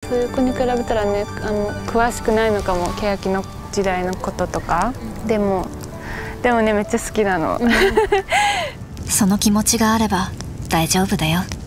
そういう子に比べたらね、詳しくないのかも、欅の時代のこととか。でもね、めっちゃ好きなの。 その気持ちがあれば大丈夫だよ。